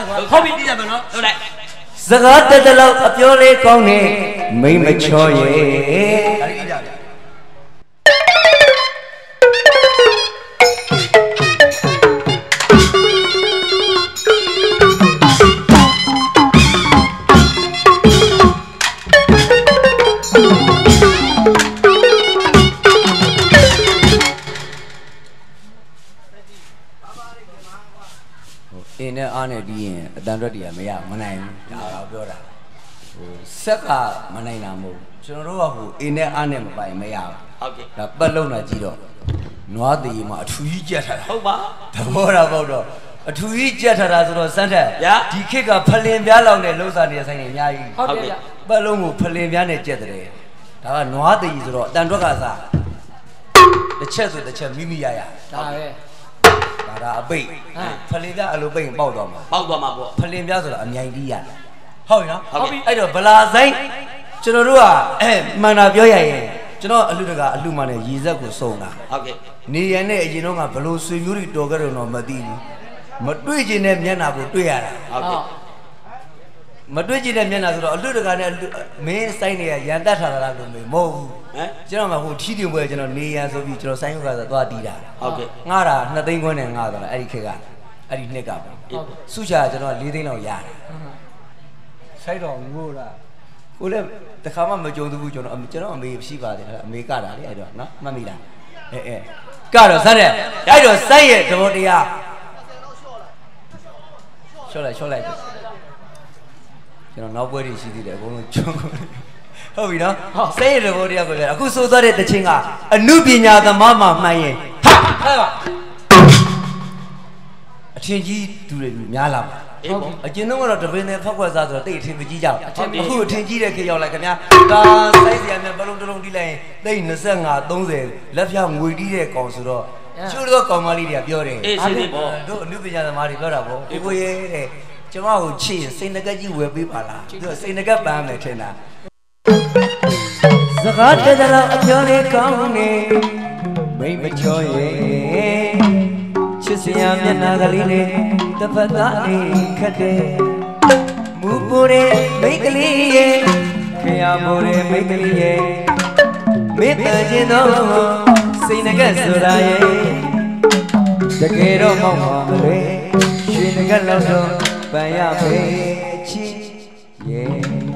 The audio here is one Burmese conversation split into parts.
ဟုတ်ပြီကြပါနော်ဟုတ်လိုက်စကားတက်တလောက်အပြောလေးကောင်းနေမိမချောရဲ့ဒါလေးကြပါအင်းနဲ့အားနဲ့ပြီးရင်အတန်ရွက်တည်းမရမနိုင်ဘူးဒါတော့ပြောတာဆက်ကမနိုင်တာမဟုတ်ကျွန်တော်တို့ကအင်းနဲ့အားနဲ့မပိုင်မရဘူးဟုတ်ကဲ့ဒါပတ်လုံးတာကြည့်တော့နွားသေးမှာအထူကြီးကြက်ထားတာဟုတ်ပါသဘောတာပေါ့တော့အထူကြီးကြက်ထားတာဆိုတော့စမ်းထက်ဒီခေတ်ကဖလင်ပြားလောက်နဲ့လှုပ်ရှားနေတဲ့ဆိုင်တွေအများကြီးဟုတ်ကဲ့ပတ်လုံးကိုဖလင်ပြားနဲ့ကြက်တယ်ဒါကနွားသေးဆိုတော့အတန်ရွက်ကစားတစ်ချက်ဆိုတစ်ချက်မိမိရရဒါပဲဒါအပိတ်ဖလင်ပြအလိုပိတ်ရင်ပေါက်သွားမှာပေါက်သွားမှာပေါ့ဖလင်ပြဆိုတာအမြိုင်တီးရဟုတ်ပြီနော်ဟုတ်ပြီအဲ့တော့ဗလာဆိုင်ကျွန်တော်တို့ကမှန်တာပြောရရင်ကျွန်တော်အလူတကာအလူမှနဲ့ရေစက်ကိုစုံတာဟုတ်ကဲ့နေရနဲ့အရင်တော့ကဘလို့ဆွေမျိုးတွေတော်ကြတယ်တော့မသိဘူးမတွေ့ကျင်တဲ့မျက်နှာကိုတွေ့ရတာဟုတ်ကဲ့မတွေ့ကျင်တဲ့မျက်နှာဆိုတော့အလူတကာနဲ့မင်းဆိုင်နေရရန်တတ်ထားတာလို့မဟုတ်ဘူးကျွန်တော်မှဟိုထီးတင်ပွဲကျွန်တော်နေရဆိုပြီးကျွန်တော်ဆိုင်ဥက္ကဆိုသွားတီးတာဟုတ်ကဲ့ငါတာ2သိန်းခွန်းနဲ့ငါသွားတာအဲ့ဒီခေတ်ကအဲ့ဒီနှစ်ကပေါ့စုချာကျွန်တော်4သိန်းလောက်ရတယ်ဆိုင်တော်ငိုးတာကိုလည်းတခါမှမကြုံဘူးကျွန်တော်အမေရှိပါတယ်အမေကတာလေအဲ့တော့နော်မှတ်မိလားကတော့စတဲ့အဲ့တော့စိုက်ရဲ့သဘောတရားရှော့လိုက်ကျွန်တော်နောက်ပွဲတွေရှိသေးတယ်အကုန်လုံးကျုံဟုတ်ပြီနော်စိုက်ရဲ့သဘောတရားကိုလည်းအခုဆိုသွားတဲ့တခြင်းကအနုပညာသမားမှမှန်ရင်ဟာပါအထင်ကြီးသူတွေများလာပါအကျဉ်းတော့ကတော့တပင်းနဲ့ဖောက်ခွက်စားဆိုတော့တိတ်အထင်မကြီးကြဘူးအခုအထင်ကြီးတဲ့ခေတ်ရောက်လိုက်ခင်ဗျာဒါစိုက်စရာများဘလုံးတလုံးတီးလိုက်ရင်တိတ်25 30လက်ဖြာငွေတီးတဲ့ကောင်ဆိုတော့ကျိုးတော့ကောင်မလေးတွေကပြောတယ်အေးစိတ်ပေါ့တို့အနုပညာသမားတွေပြောတာပေါ့ကိုရဲတဲ့ကျမကိုချစ်ရင်စိတ်ငကက်ကြီးဝယ်ပေးပါလားသူစိတ်ငကက်ပန်းမယ်ထင်တာစကားတက်တဲ့လောက်အပြောလေးကောင်းနေမိမချောရဲ့ချစ်စရာမျက်နှာကလေးနဲ့တပတ်သားလေးခတ်တယ်မူပူတဲ့မိတ်ကလေးရဲ့ခရမိုးတဲ့မိတ်ကလေးရဲ့မေတ္တာခြင်းတော်စိတ်ငကက်ဆိုတာရဲ့တကယ်တော့မောက်ပါမလဲရွှေငကက်လောက်တော့ပန်ရမယ်ချစ်ရဲ့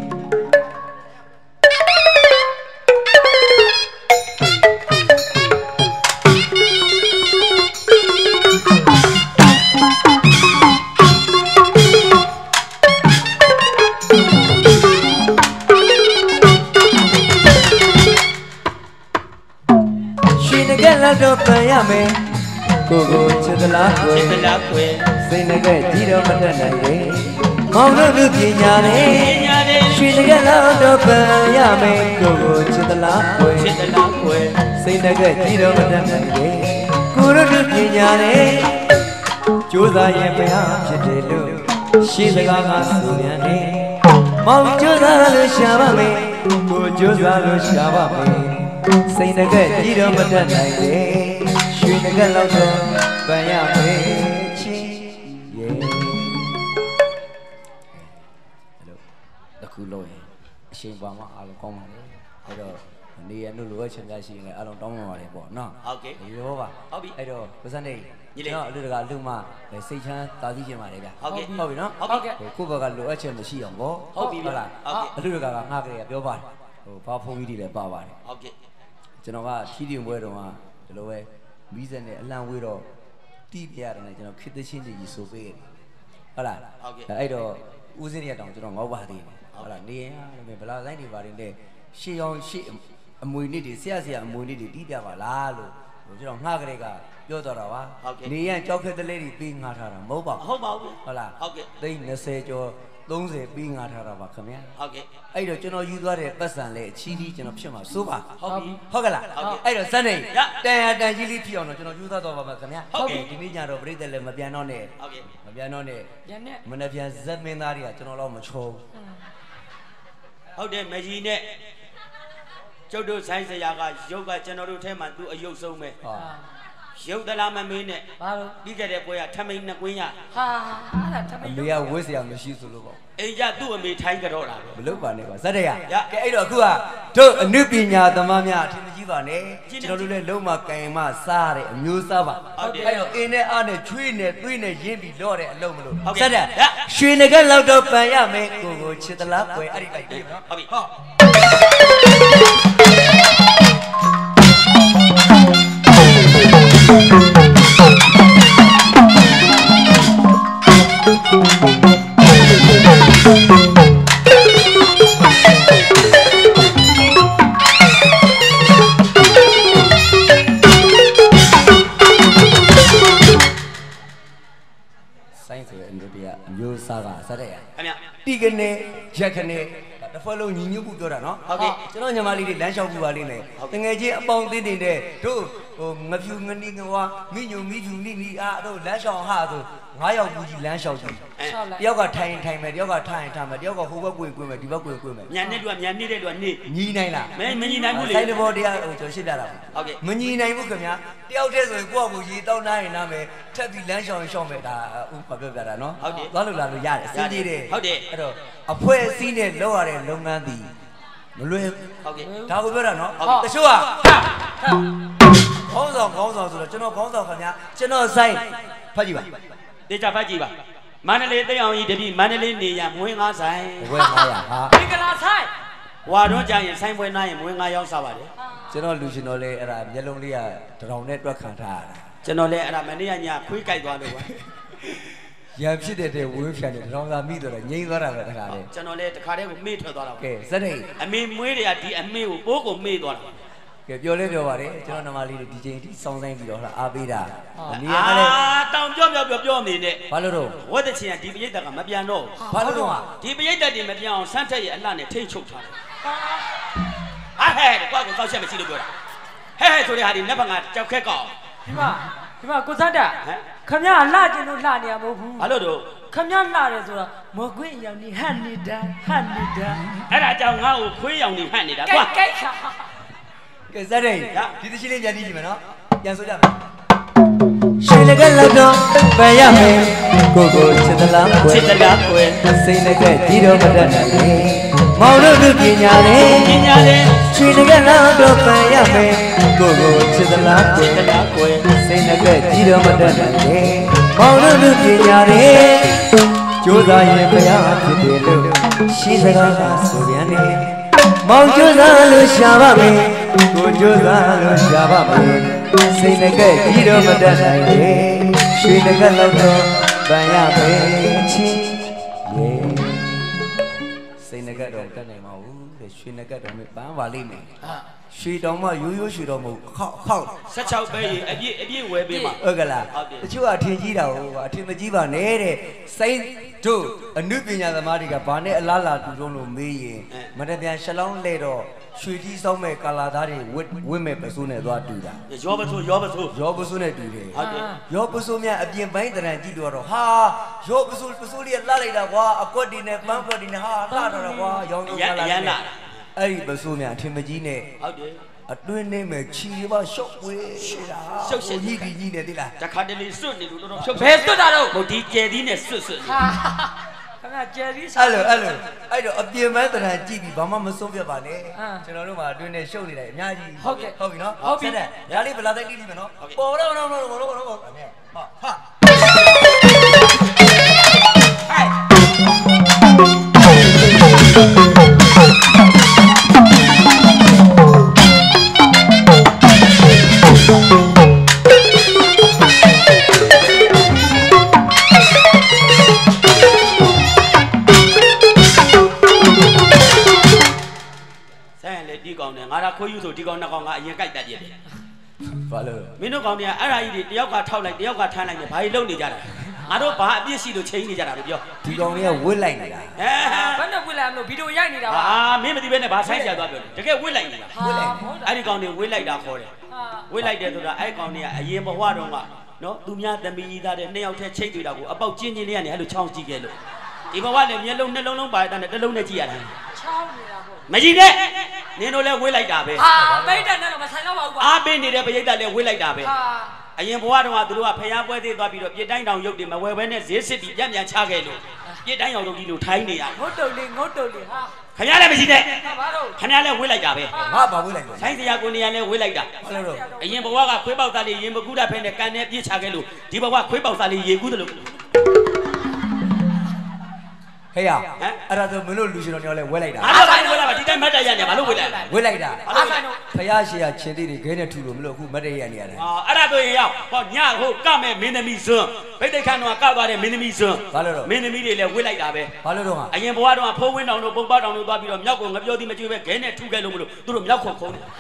တော့ပန်ရမယ်ကိုချစ်သလားကွယ်စိတ်ငကဲ့ကြီးတော့မတတ်နိုင်လေမောင်တို့လူပညာနဲ့ရွှေငကဲ့လောက်တော့ပန်ရမယ်ကိုချစ်သလားကွယ်စိတ်ငကဲ့ကြီးတော့မတတ်နိုင်လေကိုတို့လူပညာနဲ့ကြိုးစားရင်ဘယ်ဟာဖြစ်တယ်လို့ရှင်းစကားကဆိုပြန်နေမောင်ကြိုးစားလို့ရှာပါမယ်ကိုကြိုးစားလို့ရှာပါမယ်စိတ်ငကဲ့ကြီးတော့မတတ်နိုင်လေရွှေငကက်လောက်တော့ပန်ရမယ်ချီရဲ့အဲ့လိုတခုလုံးရင်အရှင်ပွားမှာအားလုံးကောင်းပါလေအဲ့တော့နေရတို့လိုအပ်ချင်ကြရှိရင်လည်းအားလုံးတောင်းပန်ပါတယ်ပေါ့နော်ဟုတ်ကဲ့ရောပါဟုတ်ပြီအဲ့တော့ပစံနေကျွန်တော်အလူတကအလူမစိတ်ချမ်းသာသိချင်ပါတယ်ဗျဟုတ်ကဲ့ဟုတ်ပြီနော်ဟုတ်ကဲ့ကိုယ့်ဘက်ကလိုအပ်ချက်မရှိအောင်ပေါ့ဟုတ်ပြီဟုတ်လားအလူတကငါကလေးကပြောပါတယ်ဘာဖုန်းကြီးတွေလည်းပါပါတယ်ဟုတ်ကဲ့ကျွန်တော်ကထီးတင်ပွဲတုန်းကဒီလိုပဲမီးစက်နဲ့အလံဝေးတော့တီးပြရတယ်နဲ့ကျွန်တော်ခေတ္တချင်းကြီးဆိုပေးတယ်ဟုတ်လားဟုတ်ကဲ့အဲ့တော့ဦးစင်းရတောင်ကျွန်တော်ငေါ့ပါသေးတယ်ဟုတ်လားနေရင်ဗလာဆိုင်တွေပါတယ်နဲ့ရှေ့အောင်ရှေ့အမွေနစ်တွေဆရာအမွေနစ်တွေတီးပြပါလားလို့ကျွန်တော်ငှားကလေးကပြောတော့တာပါနေရင်ကြောက်ခက်တလေးတွေပေးငှားထားတာမဟုတ်ပါဘူးဟုတ်ပါဘူးဟုတ်လားဟုတ်ကဲ့သိန်း20ကျော်30ပေးငါထားတာပါခင်ဗျာဟုတ်ကဲ့အဲ့တော့ကျွန်တော်ယူသွားတဲ့ပတ်စံလေးအချီးကြီးကျွန်တော်ဖြစ်မှာစိုးပါဟုတ်ပြီဟုတ်ကလားအဲ့တော့ဇက်နေတန်ရတန်ကြီးလေးဖြစ်အောင်တော့ကျွန်တော်ယူသွားတော့ပါမယ်ခင်ဗျာဟုတ်ကဲ့ဒီနေ့ညတော့ပြိတ္တလည်းမပြန်တော့နဲ့ဟုတ်ကဲ့မပြန်တော့နဲ့ပြန်နဲ့မနေ့ပြန်ဇက်မင်းသားတွေကကျွန်တော်တော့မချောဟုတ်တယ်မကြီးနဲ့ကျုပ်တို့ဆိုင်ဆရာကရုပ်ကကျွန်တော်တို့ထဲမှာသူ့အယုတ်ဆုံးပဲရုပ်တလားမမင်းနဲ့ဘာလို့ပြီးခဲ့တဲ့ပွဲကထမိန်နှစ်ကွင်းရဟာအဲ့ဒါထမိန်အမေကဝစ်စရာမရှိဆိုလို့ပေါ့အိမ်ကြသူ့အမေထိုင်းကြတော့တာမလုပ်ပါနဲ့ပါဇက်တရကဲအဲ့တော့အခုကတို့အနုပညာသမားများအထင်ကြီးပါနဲ့ကျွန်တော်တို့လည်းလုံးမကင်မစားတဲ့အမျိုးစားပါအဲ့တော့အင်းနဲ့အားနဲ့ချွေးနဲ့သွေးနဲ့ရင်းပြီးတော့တဲ့အလုံးမလို့ဇက်တရွှေငကက်လောက်တော့ပန်ရမယ်ကိုချစ်သလားပွဲအဲ့ဒီလိုက်ပြီနော်ဟုတ်ပြီဟောမျိုးစားကစတဲ့ရခင်ဗျတီကနေရက်ခနဲ့တစ်ဖွဲ့လုံးညီညွတ်မှုပြောတာနော်ဟုတ်ကဲ့ကျွန်တော်ညီမလေးတွေလမ်းလျှောက်ပြပါလိမ့်မယ်တငယ်ချင်းအပေါင်းအသင်းတွေနဲ့တို့ဟိုငပြူငနီငဝါမိညုံမိဖြူနိနီအားတို့လမ်းလျှောက်ဟာဆို9ယောက်ဘူးကြီးလမ်းလျှောက်ကြည့်တယောက်ကထိုင်မယ်တယောက်ကထိုင်မယ်တယောက်ကဟိုဘက်ကွေမယ်ဒီဘက်ကွေမယ်မြန်နေတဲ့မြန်နေတဲ့လူကနေညီနိုင်လားမညီနိုင်ဘူးလေဆိုင်တဘောတရားဟိုကျွန်တော်ရှင်းပြတာဟုတ်ကဲ့မညီနိုင်ဘူးခင်ဗျာတယောက်တည်းဆိုရင်ကိုယ့်အကူရေတောင်းနိုင်ရင်နားမယ်ထပ်ပြီးလမ်းလျှောက်မယ်ဒါဥပပြောပြတာနော်ဟုတ်တယ်သွားလို့လာလို့ရတယ်အစင်းကြီးတယ်ဟုတ်တယ်အဲ့တော့အဖွဲ့အစည်းနဲ့လောက်ရတဲ့လုပ်ငန်းသည်မလွယ်ဟုတ်ကဲ့ဒါကိုပြောတာနော်တချို့ကခေါင်းဆောင်ဆိုတော့ကျွန်တော်ခေါင်းဆောင်ခင်ဗျာကျွန်တော်ဆိုင်ဖတ်ကြည့်ပါတေချာဖတ်ကြည့်ပါမန္တလေးသိအောင်ကြီးတပြီမန္တလေးနေရမွေးငါးဆိုင်မွေး900ဟာမင်္ဂလာဆိုင်ဝါတော့ကြရင်ဆိုင်ပွဲနားရင်မွေး9ရောက်စားပါတယ်ကျွန်တော်လူရှင်တော်လေးအဲ့ဒါမျက်လုံးလေးကတရောင်နဲ့တွက်ခံထားရတာကျွန်တော်လည်းအဲ့ဒါမနေ့ကညခွေးကြိုက်သွားလို့ကွာရံဖြစ်တဲ့ဝင်းဖြန်တယ်တရောင်သာမိတော့ငိမ့်သွားတာပဲတခါလေကျွန်တော်လည်းတခါတည်းကိုမေ့ထွက်သွားတာကဲစတဲ့အမေမွေးတွေကဒီအမေကိုပိုးကိုမေ့သွားတာကဲပြောပါတယ်ကျွန်တော်နမလေးတွေဒီချိန်ထိစောင်းဆိုင်ပြီးတော့ဟာအားပေးတာအမေကလည်းတောင်ပြောနေနဲ့ဘာလို့တော့ဝတ်တဲ့ချင်းကဒီပရိသတ်ကမပြန်တော့ဘာလို့တော့ဒီပရိသတ်တွေမပြန်အောင်ဆန်းထက်ရဲ့အလှနဲ့ထိတ်ချုပ်ထားတယ်ဟဲ့ကွာကိုတောက်ချက်မရှိလို့ပြောတာဟဲ့ဆိုတဲ့ဟာဒီလက်ဖက်ကကြောက်ခက်ကောက်ဒီမှာကိုစတာခမရလှကျင်လို့လှနေရမဟုတ်ဘူးဘာလို့တော့ခမရလှတယ်ဆိုတာမကွင်းရောင်နေဟန်နေတာအဲ့ဒါကြောင့်ငါ့ကိုခွေးရောင်နေဟန်နေတာကွာကဲကဲစတဲ့ဒီသချင်းလေးပြန်ကြည့်ကြည့်မယ်နော်ပြန်ဆိုကြမယ်ရှင်လည်းကလောက်တော့ပန်ရမယ်ကိုချစ်သလားကွယ်စိတ်နဲ့ကကြီးတော့မတတ်နိုင်မောင်တို့လူပညာလေးရှင်လည်းကလောက်တော့ပန်ရမယ်ကိုချစ်သလားကွယ်စိတ်နဲ့ကကြီးတော့မတတ်နိုင်မောင်တို့လူပညာလေးကြိုးစားရင်ဘုရားဖြစ်တယ်လို့ရှိစကားကဆိုပြန်နေမောင်ကြိုးစားလို့ရှာပါမယ်ကိုကြိုးစားလို့ရှာပါမယ်စိတ်နဲ့ကကြီးတော့မတတ်နိုင်ရွှေနဲ့ကလောက်တော့ပန်ရမယ်ချင်းစိတ်နဲ့ကတော့တတ်နိုင်မှာဘူးတဲ့ရွှေနဲ့ကတော့မပန်းပါလိမ့်မယ်ရွှေတောင်မှရိုးရွှေတော်မဟုတ်ခောက် 16ပဲအပြည့်ဝဲပေးမှာဟုတ်ကလားတချို့ကအထင်ကြီးတာဟိုအထင်မကြီးပါနဲ့တဲ့စိတ်တို့အနုပညာသမားတွေကဘာနဲ့အလားလာတူတုံးလို့မေးရင်မတပြန်ရှလောင်းလဲတော့ရွှေကြီးစောင်းမဲ့ကာလာသားတွေဝစ်မဲ့ပစိုးနဲ့သွားတူတာရောပစိုးနဲ့တူတယ်ဟုတ်တယ်ရောပစိုးများအပြင်ပိုင်းတရံကြည့်တော့ဟာရောပစိုးလေးလှလိုက်တာကွာအကွက်တွေနဲ့ပန်းကွက်တွေနဲ့ဟာလှတော့ကွာရောင်းရမ်းလာအဲ့ဒီပစိုးများအထင်မကြီးနဲ့ဟုတ်တယ်အတွင်းနေမဲ့ချီပါရှုပ်ဝေးတာရှုပ်ကြီးကြီးနဲ့သိလားတခါတလေစွတ်နေလို့တော်ရှုပ်ဘယ်စွတ်တာတော့ဟိုဒီကျယ်သီးနဲ့စွတ်ခဏကျယ်သီးအဲ့တော့အပြင်မဲ့တရံကြည့်ပြီးဘာမှမဆုံးပြတ်ပါနဲ့ကျွန်တော်တို့မှာအတွင်းနဲ့ရှုပ်နေတယ်အများကြီးဟုတ်ပြီနော်ဟုတ်ပြီတဲ့ဒါလေးဗလာသိကြည့်မယ်နော်ပေါ်တော့ငါကခွေးယူဆိုဒီကောင်နှစ်ကောင်ကအရင်ကြိုက်တတ်ပြတယ်ဘာလို့မင်းတို့ကောင်တွေကအဲ့ဒါကြီးတွေတယောက်ကထောက်လိုက်တယောက်ကထမ်းလိုက်နေဘာကြီးလုံနေကြတာငါတို့ဘာအပြစ်ရှိလို့ချိန်နေကြတာလို့ပြောဒီကောင်တွေကဝစ်လိုက်နေတာဘယ်နဲ့ဝစ်လိုက်မလို့ဗီဒီယိုရိုက်နေတာပါမင်းမသိဘဲနဲ့ဘာဆိုင်းဆရာသွားပြောတယ်တကယ်ဝစ်လိုက်နေတာအဲ့ဒီကောင်တွေဝစ်လိုက်တာခေါ်တယ်ဝစ်လိုက်တယ်ဆိုတာအဲ့ကောင်တွေကအရင်ဘဝတုန်းကနော်သူများသမီးကြီးသားတဲ့နှစ်ယောက်တည်းချိတ်တွေ့တာကိုအပေါက်ကျင်းလေးကနေအဲ့လိုချောင်းကြည့်ခဲ့လို့ဒီဘဝနဲ့မျက်လုံးနှလုံးပါတဲ့တစ်လုံးနဲ့ကြည့်ရတယ်ချောင်းနေတာပေါ့မကြည့်နဲ့နင်တို့လည်းဝေးလိုက်တာပဲပိတ်တယ်နဲ့တော့မဆိုင်တော့ပါဘူးကွာအားပေးနေတဲ့ပရိသတ်လည်းဝေးလိုက်တာပဲအရင်ဘဝတုန်းကသူတို့ကဖျားပွဲသေးသွားပြီးတော့ပြစ်တိုင်းတောင်ရုပ်တွေမဝယ်ဘဲနဲ့ဈေးစစ်ပြီးပြန်ချခဲ့လို့ပြစ်တိုင်းအောင်လုပ်ပြီးလို့ထိုင်းနေရတယ်ငုတ်တုတ်လေးဟာခင်ဗျားလည်းမရှိနဲ့ခင်ဗျားလည်းဝေးလိုက်တာပဲငါပါဝေးလိုက်တယ်ဆိုင်းစရာကိုနေရာလည်းဝေးလိုက်တာဘာလို့တော့အရင်ဘဝကခွေးပေါက်သားလေးရင်မကူးတတ်ဖဲနဲ့ကန်နဲ့ပြစ်ချခဲ့လို့ဒီဘဝခွေးပေါက်သားလေးရေကူးတယ်လို့ဟေးရအဲ့ဒါဆိုမင်းတို့လူရှင်တော်တွေလည်းဝဲလိုက်တာအားဆိုင်ဝဲလိုက်ပါဒီတိုင်းမတ်တရရနေဘာလို့ဝဲလိုက်ဝဲလိုက်တာအားဆိုင်တို့ဖယားရှေ့ရချင်းသေးတွေခဲနဲ့ထူလို့မလို့အခုမတ်တရရနေရတယ်အဲ့ဒါဆိုရင်ရောက်ဟောညဟိုကမဲ့မင်းသမီးစွန်းဗိတ်တိတ်ခန်းတော်ကသွားတဲ့မင်းသမီးစွန်းဘာလို့တော့မင်းသမီးတွေလည်းဝဲလိုက်တာပဲဘာလို့တော့အရင်ဘဝတုန်းကဖိုးဝင်းတောင်တို့ပုံပေါတောင်တို့သွားပြီးတော့မြောက်ကိုငပြောသည်မကျွေးပဲခဲနဲ့ထူခဲ့လို့မလို့သူတို့မြောက်ခုံခုံးတယ်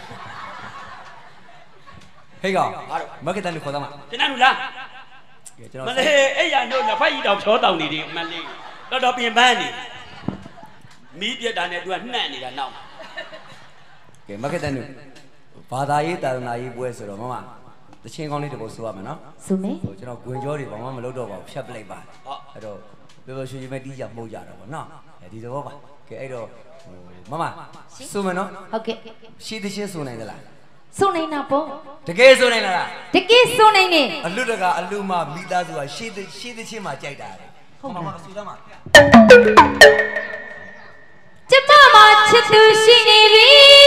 ဟေးကောင်မက်ကတန်လူခေါ်သားမကျွန်တော်လူလားမလေးအဲ့ရတို့လက်ဖက်ကြီးတောင်ချောတောင်နေတယ်မလေးတော်ပြင်ပန်းနေမီးပြက်တာနဲ့သူကနှံ့နေတာနောက်ကဲမက်ကတန်လူဘာသာရေးတာသနာရေးပွဲဆိုတော့မမတချင်းကောင်းလေးတစ်ပုဒ်ဆိုရမယ်နော်ဆိုမယ်ကျွန်တော်ဂွင်ကြောတွေဘာမှမလုပ်တော့ပါဘူးဖြတ်ပလိုက်ပါအဲ့တော့ပြောပြောရွှေရွှေမဲ့တီးကြမှုတ်ကြတော့ဗောနော်ဒီသဘောပါကဲအဲ့တော့မမဆိုမယ်နော်ဟုတ်ကဲ့ရှီးတချင်းဆိုနိုင်သလားဆိုနိုင်တာပေါ့တကယ်ဆိုနိုင်လားတကယ်ဆိုနိုင်တယ်အလွတ်တကအလူမမိသားစုကရှီးတချင်းမှာကြိုက်တာလေဟုတ်မမဆိုသားမကျမမချစ်သူရှိနေပြီ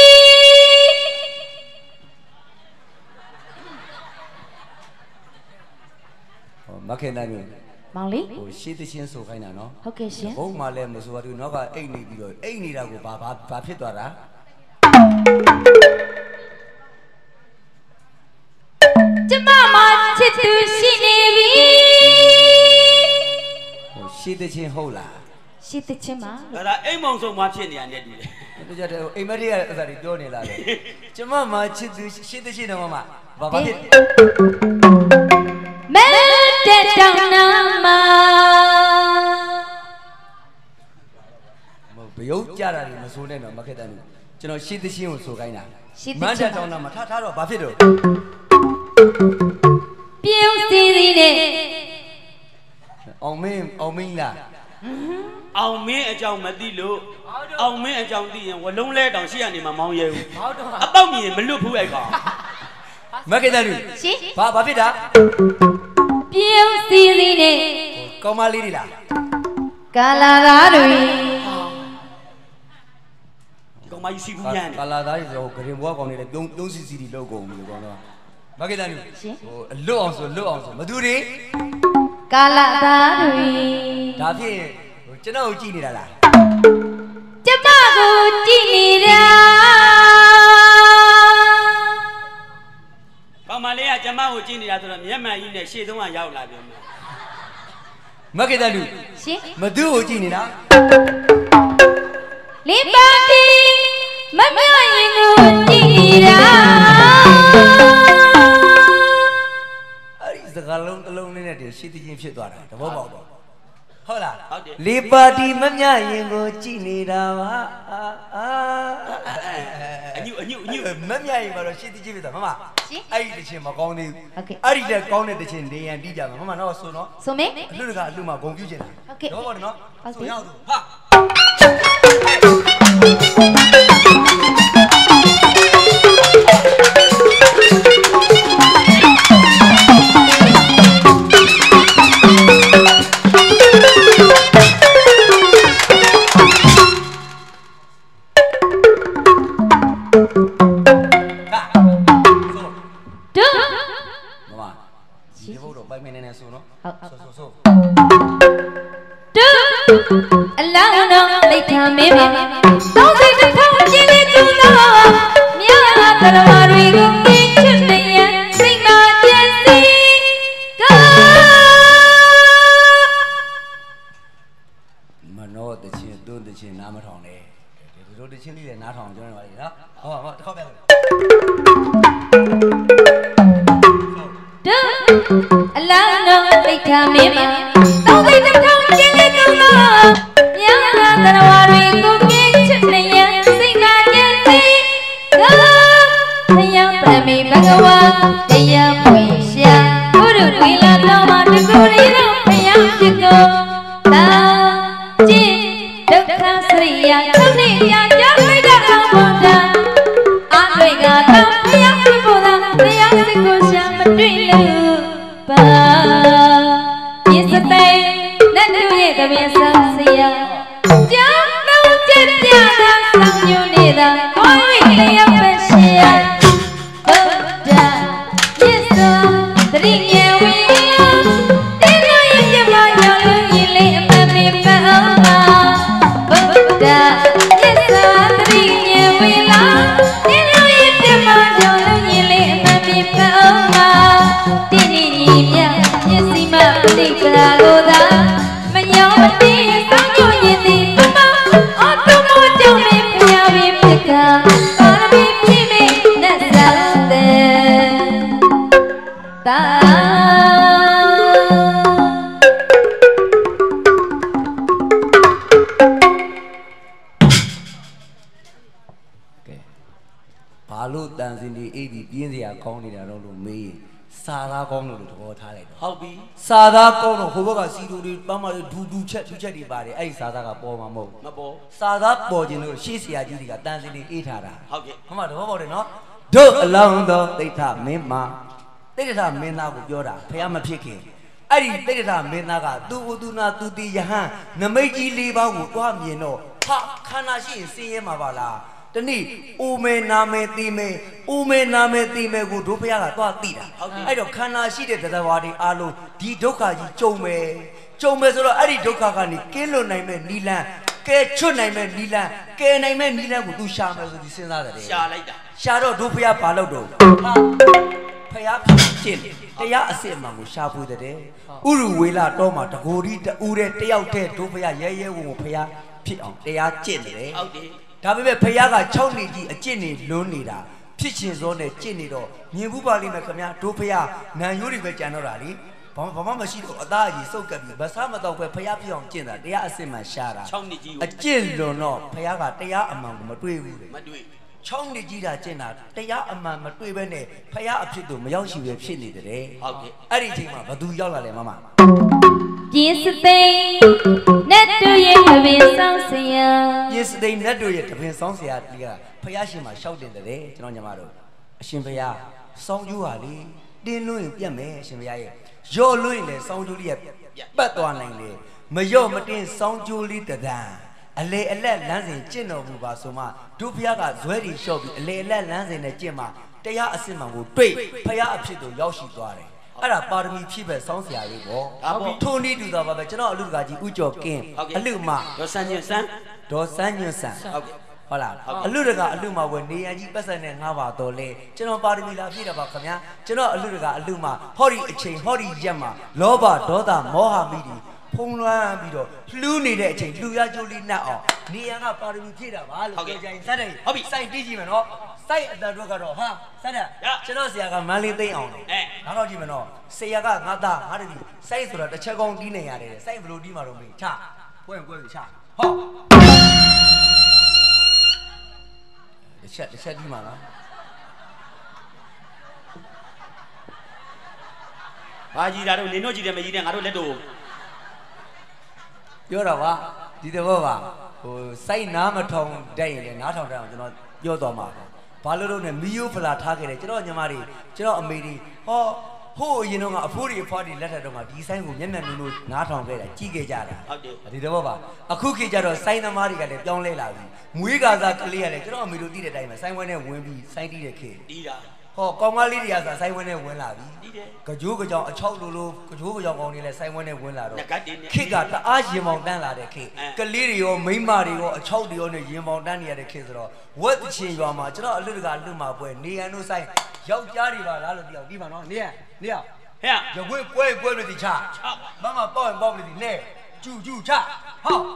မခင်နိုင်ဘူးမောင်လေးဟိုရှေးသချင်းဆိုခိုင်းတာနော်ဟုတ်ကဲ့ရှင်ဘုံမှလည်းမဆိုပါဘူးနောက်ကအိတ်နေပြီးတော့အိတ်နေတာကိုဘာဖြစ်သွားတာကျမမချစ်သူရှိနေပြီဟိုရှေးသချင်းဟုတ်လားရှေးသချင်းပါဒါအိမ်မောင်ဆုံးမှဖြစ်နေရတဲ့တူတယ်တကြတဲ့အိမ်မက်ရဲ့အစားတွေပြောနေလားလေကျမမချစ်သူရှေးသချင်းတော့မဘာဖြစ်မဲတဲ့တောင်နာမှာဘယုတ်ကြတာတွေမဆိုးနဲ့တော့မခက်တယ်ကျွန်တော်ရှေးသချင်းကိုဆိုခိုင်းတာမန်းတဲ့တောင်နာမှာထားတော့ဘာဖြစ်တော့ပြုံးစီစီနဲ့အောင်မင်းလားအောင်မင်းအကြောင်းမသိလို့အောင်မင်းအကြောင်းသိရင်ဝလုံးလဲတောင်ရှိရနေမှာမောင်းရဲဘူးအပေါက်မြင်မလွတ်ဘူးအဲ့ကောင်မက်ကတဲ့လူရှင်ဘာဖြစ်တာပြုံးစီစီနဲ့ကောင်းမလေးတွေလားကာလာသားတွေကောင်မကြီးစီဘူးညံ့ကာလာသားတွေဆိုဂရင်ဘွားကောင်တွေလည်းပြုံးစီစီတွေလောက်ကုန်ပြီကောင်တော့မက်ကတဲ့လူဟိုအလွတ်အောင်ဆိုမသူတွေကာလာသားတွေဒါဖြင့်ကျွန်တော်ကိုကြည့်နေတာလားကျမကိုကြည့်နေတာကောင်မလေးကကျမကိုကြည့်နေတာဆိုတော့မျက်မှန်ကြီးနဲ့ရှေ့ဆုံးကရောက်လာပြန်မယ်မက်ကတဲ့လူရှင်မသူ့ကိုကြည့်နေတာလေးပါတီမမရင်ကိုကြည့်နေတာအဲ့ဒီစကားလုံးတစ်လုံးလေးနဲ့တည်းရှေ့တချင်းဖြစ်သွားတာတဘောပေါက်တော့ဟုတ်လားဟုတ်တယ်လေးပါတီမမြရင်ကိုကြည့်နေတာပါအညူမမြရင်ကတော့ရှေ့တချင်းဖြစ်သွားမမအဲ့ဒီတချင်းမကောင်းသေးဘူးအဲ့ဒီတက်ကောင်းတဲ့တချင်းနေရန်တီးကြမှာမမတော့ဆိုနော်ဆိုမေအလှကအလှမှာဂုံပြူးချင်တာတော့ပါနော်ဆိုရအောင်ဟာအလောင်းတော်လိတ်ထမင်းပါတောင်းစိတ်တစ်ဖက်ပြင်းနေသူတော်မြတ်သရဝတွေကိုပြင်းချစ်နေရစိတ်နာကျက်စီကမနောတချင်းသွန်းတချင်းနားမထောင်နဲ့ဒီလိုတချင်းလေးလည်းနားထောင်ကျွန်တော်ပါလေနော်ဟောတစ်ခေါက်ပြလိုက်အလောင်းတော်လိတ်ထမင်းပါတောင်းစိတ်တစ်ဖက်ပြင်းနေသူတော်မြတ်သရဝတွေကိုပြင်းချစ်နေရစိတ်နာကျက်စီကတရားပရမေဘဂဝါတရားပွင့်ရှာဘုရုဝေလာတော်မှာတကူရီတော်ဘုရားဖြစ်ကိုတာကျင့်ဒုက္ခစရိယာသုံးနေပြကြဝိဒအောင်ဘုရားအတွေ့ကတော့ဘုရားဖြစ်ဖို့သာတရားစိတ်ကိုရှာမတွေ့လို့ကြောင်းတော့ကျက်ပြတာဆောင်ညွနေတာကိုယ်ရည်ရောက်ပဲရှိရဘုရားမြတ်စွာသတိဉာဏ်ဝိလာတင်းလို့ရပြမရောလို့ရင်လေးအမှန်ပဲပန်းအောင်ပါဘုရားမြတ်စွာသတိဉာဏ်ဝိလာတင်းလို့ရပြမရောလို့ရင်လေးအမှန်ပဲပန်းအောင်ပါတင်းနေညီမြတ်မျက်စိမှပဋိပဒါကိုသာမညောမတင်းဆောင်ညွရင်သည်ပမအော်တုမို့ကြောင့်မေဖျားပြီးပြကပါရမီပြည့်မေနဲ့စတဲ့တာဘာလို့တန်စင်ဒီအိပ်ပြီးပြင်းစရာကောင်းနေတာတော့လို့မေးစာသားကောင်းလို့သဘောထားလိုက်တော့ဟုတ်ပြီစာသားကောင်းတော့ဟိုဘက်ကစီတူတွေပန်းမတွေဒူချက်တွေပါတယ်အဲ့ဒီစာသားကပေါ်မှာမဟုတ်မပေါ်စာသားပေါ်ခြင်းလို့ရှေ့ဆရာကြီးတွေကတန်စင်ဒီအေးထားတာဟုတ်ကဲ့ခမသဘောပေါက်တယ်နော်တို့အလောင်းသောတိဋ္ဌမင်းမတိဋ္ဌမင်းသားကိုပြောတာဖះမဖြစ်ခင်အဲ့ဒီတိဋ္ဌမင်းသားကသူဥသူနာသူတိယဟန်နမိတ်ကြီး၄ပါးကိုတွားမြင်တော့ဟာခန္ဓာရှိရင်စင်းရဲမှာပါလားတနည်းအိုမေနာမေတိမေအိုမေနာမေတိမေကိုဒုဖះကသွားသိတာအဲ့တော့ခန္ဓာရှိတဲ့တရားဝါဒီအားလုံးဒီဒုက္ခကြီးကြုံမယ်ဆိုတော့အဲ့ဒီဒုက္ခကနေကင်းလွတ်နိုင်မဲ့နိလန်းကဲချွတ်နိုင်မဲ့နိလန်းကဲနိုင်မဲ့နိလန်းကိုသူရှာမယ်ဆိုဒီစဉ်းစားတယ်ရှာလိုက်တာရှာတော့ဒုဖះဘာလုပ်တော့ဟာဖះဖြစ်ကျင့်တရားအစစ်အမှန်ကိုရှာဖွေတဲ့ဥရဝေလတော့မှာတကိုယ်ဒီတူတဲ့တယောက်တည်းဒုဖះရဲဝုံကိုဖះဖြစ်အောင်တရားကျင့်တယ်ဟုတ်တယ်ဒါပေမဲ့ဖះက6နှစ်ကြီးအကျင့်နေလွန်းနေတာဖြစ်ချင်စောနဲ့ကျင့်နေတော့မြင်ဘူးပါလိမ့်မယ်ခင်ဗျာဒုဖះနံရိုးတွေပဲကြံတော့တာလေဘာမှမရှိတော့အသားအကြီးစုပ်ကပ်ပြီးဗဆမတော့ပဲဖះပြအောင်ကျင့်တာတရားအစစ်မှန်ရှာတာ 6နှစ်ကြီးအကျင့်လွန်တော့ဖះကတရားအမှန်ကိုမတွေ့ဘူးလေမတွေ့ 6နှစ်ကြီးတာကျင့်တာတရားအမှန်မတွေ့ဘဲနဲ့ဖះအဖြစ်တို့မရောက်ရှိပဲဖြစ်နေတယ်ဟုတ်ကဲ့အဲ့ဒီအချိန်မှာဘသူရောက်လာလဲမမပြင်းစသိန်းနဲ့တူရဲ့တပင်ဆောင်စရာပြင်းစသိန်းနဲ့တူရဲ့တပင်ဆောင်စရာဒီကဖះရှင်မှာရှောက်တင်တယ်ကျွန်တော်ညီမတို့အရှင်ဖះစောင်းကျိုးပါလေတင်းလွင့်ပြတ်မယ်အရှင်ဖះရဲ့ရော့လွင့်လေစောင်းကျိုးလေးကပတ်သွားနိုင်လေမရော့မတင်းစောင်းကျိုးလေးတဒံအလေအလက်လမ်းစဉ်ကျင့်တော်မူပါဆိုမှဒုဖះကဇွဲတွေလျှော့ပြီးအလေအလက်လမ်းစဉ်နဲ့ကျင့်မှတရားအစစ်မှန်ကိုတွေ့ဖះအဖြစ်သို့ရောက်ရှိသွားတယ်အဲ့ဒါပါရမီဖြည့်ပဲစောင်းစရာလေးပေါ့ထုံးနည်းတူတာပါပဲကျွန်တော်အလူကကြီးဥကျော်ကင်းအလူမဒေါ်စန်းညွန့်ဆန်းဟုတ်လားအလူတကအလူမဝယ်နေရကြီးပတ်စံနဲ့ငါးပါတော့လေကျွန်တော်ပါရမီလာဖြည့်တာပါခင်ဗျာကျွန်တော်အလူတကအလူမဟောဒီအချိန်ဟောဒီရက်မှာလောဘဒေါသမောဟမိတီဖုံးလွှမ်းပြီးတော့လှူးနေတဲ့အချိန်လှူရကြိုးလေးနှက်အောင်နေရကပါရမီဖြည့်တာပါလို့ပြောကြရင်စတဲ့ဟုတ်ပြီစိုက်တီးကြည့်မယ်နော်စိုက်အတန်တို့ကတော့ဟာစတဲ့ကျွန်တော်ဆရာကမန်းလေးသိမ်းအောင်ဒါတော့ကြည့်မယ်နော်ဆရာကငါသားငါတပည့်စိုက်ဆိုတာတစ်ချက်ကောင်းတီးနေရတယ်စိုက်ဘလို့တီးမှာတော့မေးချပွဲပြီချဟောတစ်ချက်တီးမှာလားဘာကြီးတာတို့နင်တို့ကြည့်တယ်မကြည့်တယ်ငါတို့လက်တို့ပြောတာပါဒီသဘောပါဟိုစိုက်နားမထောင်တက်ရင်လည်းနားထောင်တက်အောင်ကျွန်တော်ပြောတော်မှာဘာလို့လို့ ਨੇ မီယိုဖလာထားခဲ့တယ်ကျွန်တော်ညီမတွေကျွန်တော်အမေတွေဟောဟိုအရင်တော့ကအဖိုးတွေအဖွားတွေလက်ထက်တော့မှဒီဆိုင်ကိုမျက်မျက်နှာလို့နားထောင်ခဲ့တာကြီးခဲ့ကြတာဟုတ်တယ်ဒီသဘောပါအခုခေတ်ကျတော့ဆိုင်သမားတွေကလည်းပြောင်းလဲလာပြီမွေးကာစားကလေးကလည်းကျွန်တော်အမေတို့တီးတဲ့အတိုင်းပဲဆိုင်ဝဲနဲ့ဝင်ပြီးဆိုင်တီးတဲ့ခေတ်တီးတာဟောကောင်းမလေးတွေကဆိုင်ဝဲနဲ့ဝင်လာပြီတီးတယ်ကြိုးကြောင်အချောက်လိုကြိုးကြောင်ကောင်းတွေလည်းဆိုင်ဝဲနဲ့ဝင်လာတော့ခေတ်ကတအားရင်ပေါင်တန်းလာတဲ့ခေတ်ကလေးတွေရောမိန်းမတွေရောအချောက်တွေရောနဲ့ရင်ပေါင်တန်းနေရတဲ့ခေတ်ဆိုတော့ဝက်တချင်ရွာမှာကျွန်တော်အလူတကအလူမှာပွဲနေရန်တို့ဆိုင်ယောက်ျားတွေပါလားလို့ပြောဒီမှာနော်နေရဟဲ့ရဝဲပွဲလို့ဒီချမမပေါ့ရင်ပေါ့လို့ဒီနဲ့ကျူချဟော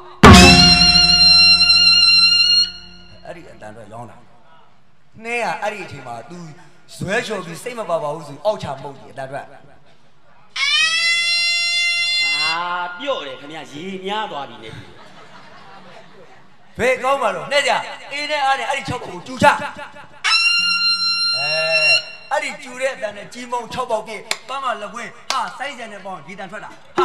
အဲ့ဒီအတန်တော့ရောင်းတာနဲကအဲ့ဒီအချိန်မှာ तू ဇွဲချော်ပြီးစိတ်မပါပါဘူးဆိုအောက်ချမုတ်ကြီးအတန်တော့ပြော့တယ်ခင်ဗျာရေများသွားပြီလေဘယ်ကောင်းပါတော့နဲ့ကြအေးနဲ့အားနဲ့အဲ့ဒီ6ပေါက်ကိုကျူချအဲ့ဒီကျူတဲ့အတန်နဲ့ကြီးမုံ6ပေါက်ပြည့်ပန်းမလက်ခွင်းဟာစိုက်စံနဲ့ပေါင်းဒီတန်ထွက်တာဟာ